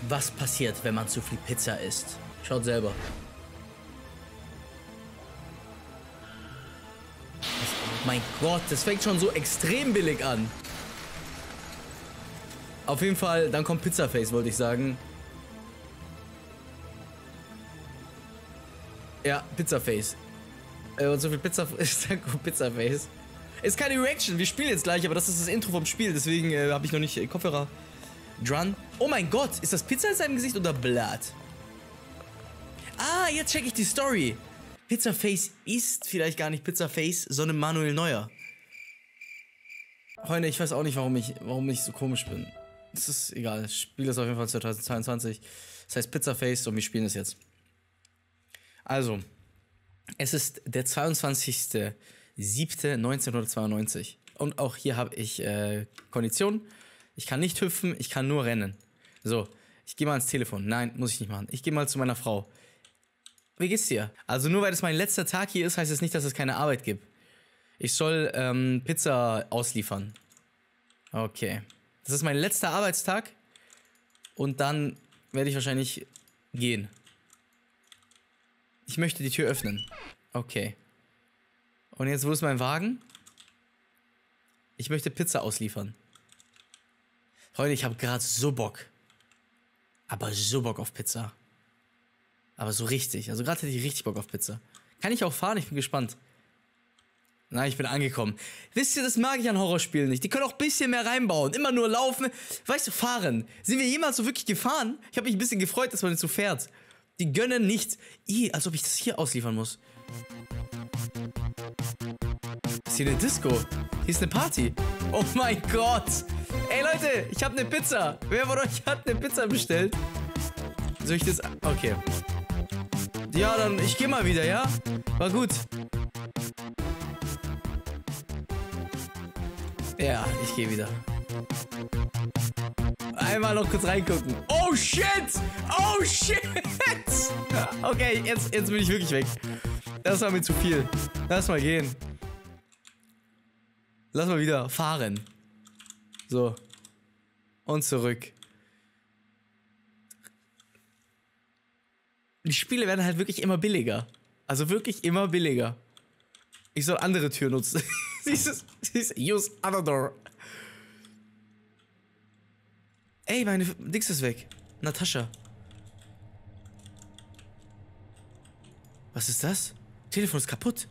was passiert, wenn man zu viel Pizza isst. Schaut selber. Mein Gott, das fängt schon so extrem billig an. Auf jeden Fall, dann kommt Pizzaface, wollte ich sagen. Ja, Pizzaface. Und so viel Pizza ist, dann kommt Pizzaface. Ist keine Reaction, wir spielen jetzt gleich, aber das ist das Intro vom Spiel, deswegen habe ich noch nicht Kopfhörer dran. Oh mein Gott, ist das Pizza in seinem Gesicht oder Blatt? Ah, jetzt check ich die Story. Pizzaface ist vielleicht gar nicht Pizzaface, sondern Manuel Neuer. Freunde, ich weiß auch nicht, warum ich so komisch bin. Das ist egal, das Spiel ist auf jeden Fall 2022. Das heißt Pizzaface und wir spielen es jetzt. Also, es ist der 22.07.1992. Und auch hier habe ich Konditionen. Ich kann nicht hüpfen, ich kann nur rennen. So, ich gehe mal ans Telefon. Nein, muss ich nicht machen. Ich gehe mal zu meiner Frau. Wie geht's dir? Also nur weil das mein letzter Tag hier ist, heißt es nicht, dass es keine Arbeit gibt. Ich soll Pizza ausliefern. Okay. Das ist mein letzter Arbeitstag. Und dann werde ich wahrscheinlich gehen. Ich möchte die Tür öffnen. Okay. Und jetzt, wo ist mein Wagen? Ich möchte Pizza ausliefern. Freunde, ich habe gerade so Bock. Aber so Bock auf Pizza. Aber so richtig. Also gerade hätte ich richtig Bock auf Pizza. Kann ich auch fahren? Ich bin gespannt. Na, ich bin angekommen. Wisst ihr, das mag ich an Horrorspielen nicht. Die können auch ein bisschen mehr reinbauen. Immer nur laufen. Weißt du, fahren. Sind wir jemals so wirklich gefahren? Ich habe mich ein bisschen gefreut, dass man jetzt so fährt. Die gönnen nichts. Als ob ich das hier ausliefern muss. Ist hier eine Disco? Hier ist eine Party. Oh mein Gott. Ey Leute, ich habe eine Pizza. Wer von euch hat eine Pizza bestellt? Soll ich das... Okay. Ja, dann ich gehe mal wieder, ja? War gut. Ja, ich gehe wieder. Einmal noch kurz reingucken. Oh shit! Oh shit! Okay, jetzt bin ich wirklich weg. Das war mir zu viel. Lass mal gehen. Lass mal wieder fahren. So. Und zurück. Die Spiele werden halt wirklich immer billiger. Also wirklich immer billiger. Ich soll andere Tür nutzen. Use other door. Ey, meine Dings ist weg. Natascha. Was ist das? Telefon ist kaputt.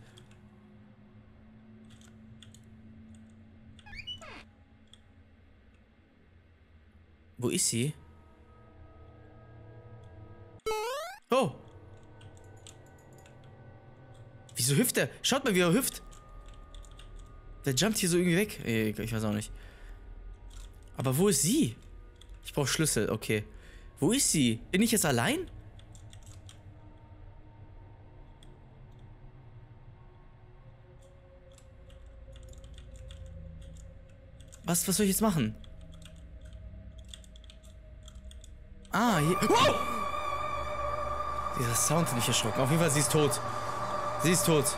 Wo ist sie? Oh. Wieso hüpft er? Schaut mal, wie er hüpft. Der jumpt hier so irgendwie weg. Ich weiß auch nicht. Aber wo ist sie? Ich brauche Schlüssel, okay. Wo ist sie? Bin ich jetzt allein? Was soll ich jetzt machen? Ah, hier. Oh! Dieser Sound hat mich erschrocken. Auf jeden Fall, sie ist tot. Sie ist tot.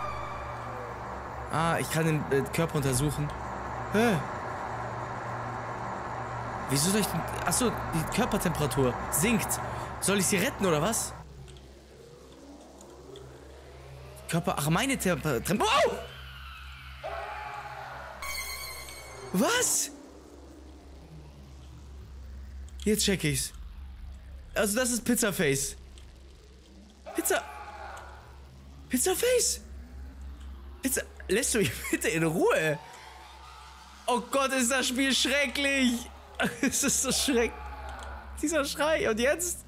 Ah, ich kann den Körper untersuchen. Hä? Wieso soll ich denn... Achso, die Körpertemperatur sinkt. Soll ich sie retten, oder was? Ach, meine Temperatur... Oh! Was? Jetzt check ich's. Also das ist Pizzaface. Pizzaface? Lässt du mich bitte in Ruhe? Oh Gott, ist das Spiel schrecklich. Es ist so schrecklich. Dieser Schrei. Und jetzt?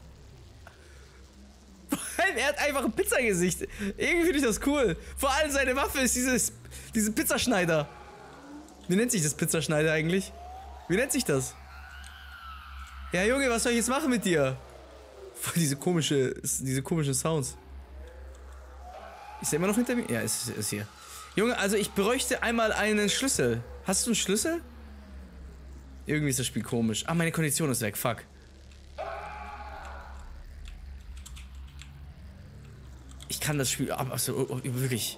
Er hat einfach ein Pizzagesicht. Irgendwie finde ich das cool. Vor allem seine Waffe ist diese Pizzaschneider. Wie nennt sich das Pizzaschneider eigentlich? Wie nennt sich das? Ja, Junge, was soll ich jetzt machen mit dir? Voll diese komischen Sounds. Ist er immer noch hinter mir? Ja, ist hier. Junge, also ich bräuchte einmal einen Schlüssel. Hast du einen Schlüssel? Irgendwie ist das Spiel komisch. Ah, meine Kondition ist weg. Fuck. Ich kann das Spiel... Achso, wirklich.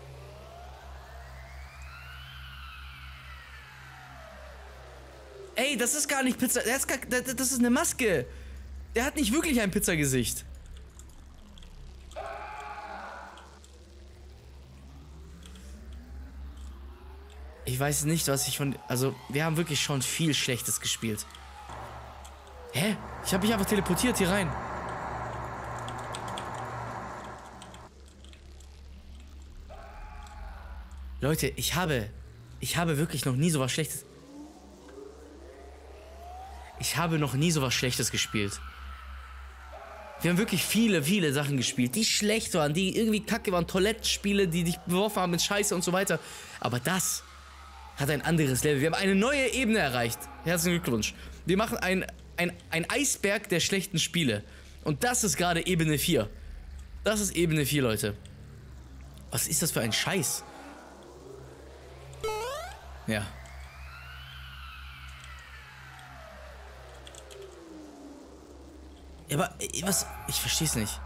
Ey, Ey, das ist gar nicht Pizza. Das ist eine Maske. Der hat nicht wirklich ein Pizzagesicht. Ich weiß nicht, was ich von... Also, wir haben wirklich schon viel Schlechtes gespielt. Hä? Ich habe mich einfach teleportiert hier rein. Leute, ich habe wirklich noch nie so was Schlechtes... Ich habe noch nie so was Schlechtes gespielt. Wir haben wirklich viele Sachen gespielt, die schlecht waren, die irgendwie kacke waren. Toilettenspiele, die dich beworfen haben mit Scheiße und so weiter. Aber das hat ein anderes Level. Wir haben eine neue Ebene erreicht. Herzlichen Glückwunsch. Wir machen ein Eisberg der schlechten Spiele. Und das ist gerade Ebene 4. Das ist Ebene 4, Leute. Was ist das für ein Scheiß? Ja. Aber, was? Ich versteh's nicht.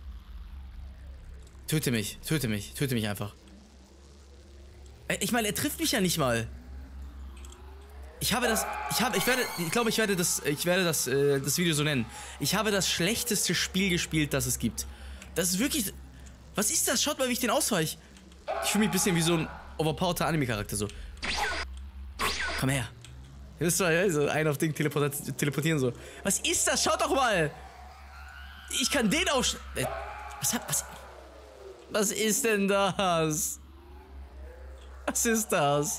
Töte mich einfach. Ich meine, er trifft mich ja nicht mal. Ich glaube, ich werde das Video so nennen. Ich habe das schlechteste Spiel gespielt, das es gibt. Das ist wirklich... Was ist das? Schaut mal, wie ich den ausweiche. Ich fühle mich ein bisschen wie so ein overpowerter Anime-Charakter, so. Komm her. Das ist so ein auf Ding teleportieren, so. Was ist das? Schaut doch mal! Ich kann den auch... Was ist denn das? Was ist das?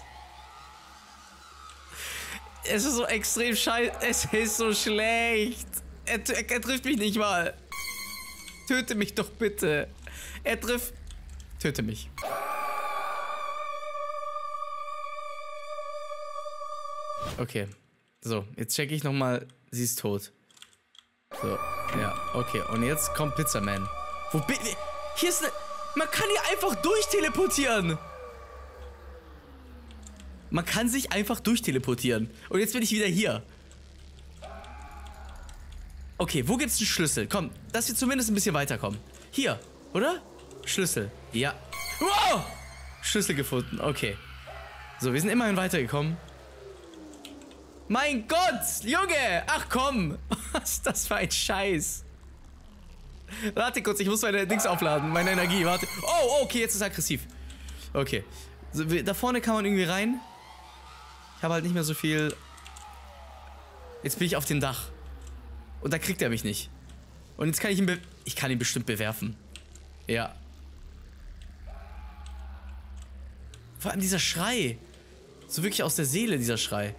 Es ist so extrem scheiße. Es ist so schlecht. Er trifft mich nicht mal. Töte mich doch bitte. Er trifft... Töte mich. Okay. So, jetzt checke ich nochmal. Sie ist tot. So, ja, okay. Und jetzt kommt Pizzaman. Wo bin ich? Hier ist eine... Man kann hier einfach durchteleportieren. Man kann sich einfach durchteleportieren. Und jetzt bin ich wieder hier. Okay, wo gibt's einen Schlüssel? Komm, dass wir zumindest ein bisschen weiterkommen. Hier, oder? Schlüssel. Ja. Wow! Schlüssel gefunden, okay. So, wir sind immerhin weitergekommen. Mein Gott, Junge! Ach komm! Was ist das für ein Scheiß? Warte kurz, ich muss meine Dings aufladen, meine Energie, warte. Oh, okay, jetzt ist er aggressiv. Okay. So, da vorne kann man irgendwie rein. Ich habe halt nicht mehr so viel... Jetzt bin ich auf dem Dach. Und da kriegt er mich nicht. Und jetzt kann ich ihn ich kann ihn bestimmt bewerfen. Ja. Vor allem dieser Schrei. So wirklich aus der Seele, dieser Schrei.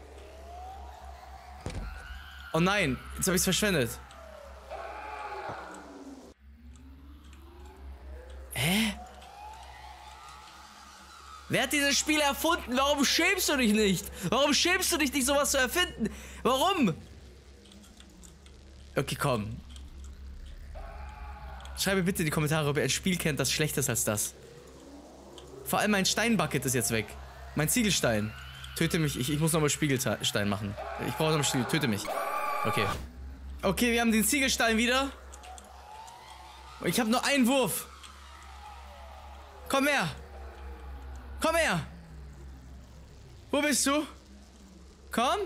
Oh nein, jetzt habe ich es verschwendet. Hä? Wer hat dieses Spiel erfunden? Warum schämst du dich nicht? Warum schämst du dich nicht, sowas zu erfinden? Warum? Okay, komm. Schreibe bitte in die Kommentare, ob ihr ein Spiel kennt, das schlechter ist als das. Vor allem mein Steinbucket ist jetzt weg. Mein Ziegelstein. Töte mich. Ich muss nochmal Spiegelstein machen. Ich brauche nochmal Spiegel. Töte mich. Okay. Okay, wir haben den Ziegelstein wieder. Und ich habe nur einen Wurf. Komm her. Komm her. Wo bist du? Komm.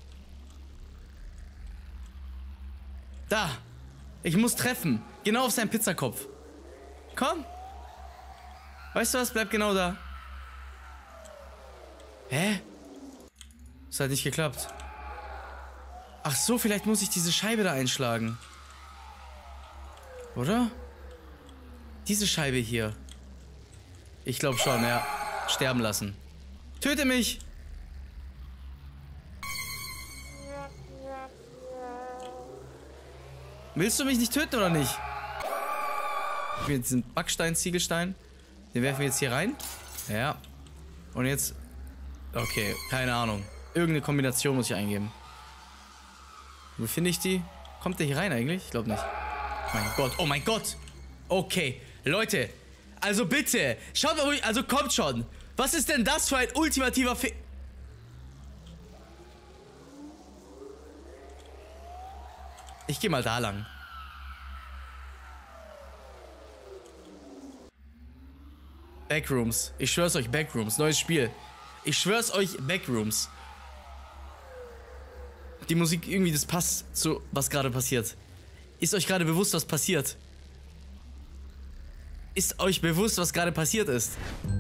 Da. Ich muss treffen. Genau auf seinen Pizzakopf. Komm. Weißt du was? Bleib genau da. Hä? Das hat nicht geklappt. Ach so, vielleicht muss ich diese Scheibe da einschlagen. Oder? Diese Scheibe hier. Ich glaube schon, ja. Sterben lassen. Töte mich! Willst du mich nicht töten oder nicht? Jetzt diesen Backstein, Ziegelstein. Den werfen wir jetzt hier rein. Ja. Und jetzt... Okay, keine Ahnung. Irgendeine Kombination muss ich eingeben. Wo finde ich die? Kommt der hier rein eigentlich? Ich glaube nicht. Mein Gott, oh mein Gott! Okay, Leute. Also bitte, schaut mal, also kommt schon. Was ist denn das für ein ultimativer Ich gehe mal da lang. Backrooms. Ich schwör's euch, Backrooms. Neues Spiel. Ich schwör's euch, Backrooms. die Musik irgendwie, das passt zu, was gerade passiert. Ist euch gerade bewusst, was passiert? Ist euch bewusst, was gerade passiert ist?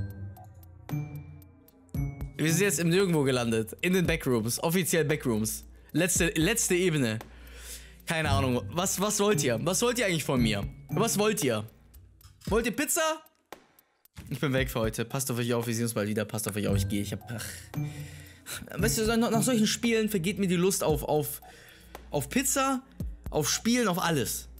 Wir sind jetzt im Nirgendwo gelandet. In den Backrooms. Offiziell Backrooms. Letzte Ebene. Keine Ahnung. Was wollt ihr? Was wollt ihr eigentlich von mir? Was wollt ihr? Wollt ihr Pizza? Ich bin weg für heute. Passt auf euch auf. Wir sehen uns bald wieder. Passt auf euch auf. Ich gehe. Weißt du, nach solchen Spielen vergeht mir die Lust auf Pizza, auf Spielen, auf alles.